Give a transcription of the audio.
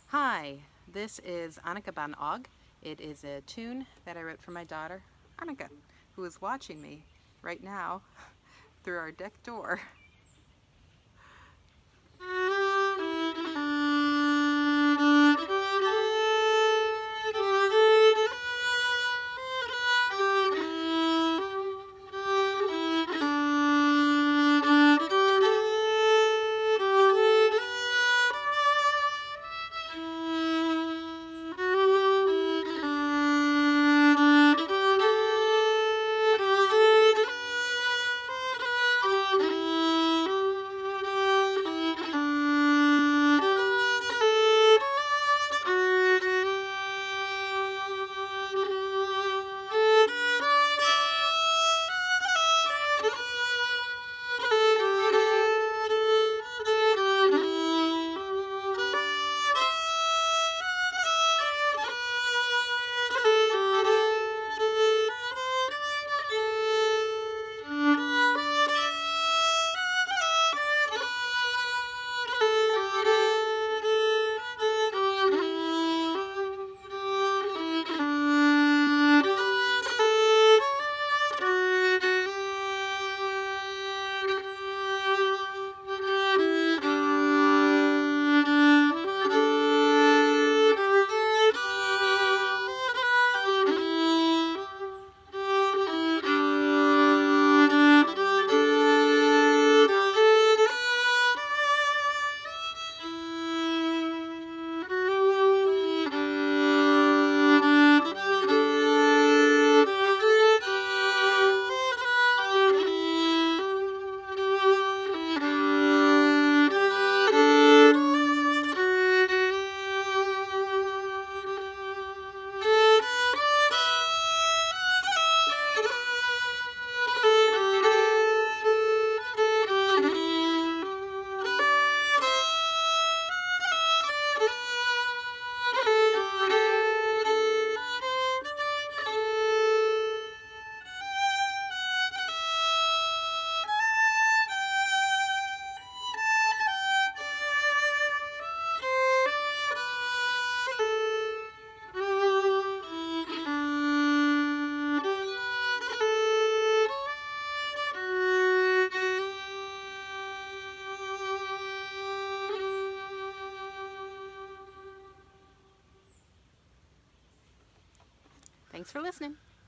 Hi, this is Annika Bhàn Óg. It is a tune that I wrote for my daughter, Annika, who is watching me right now through our deck door. Thanks for listening.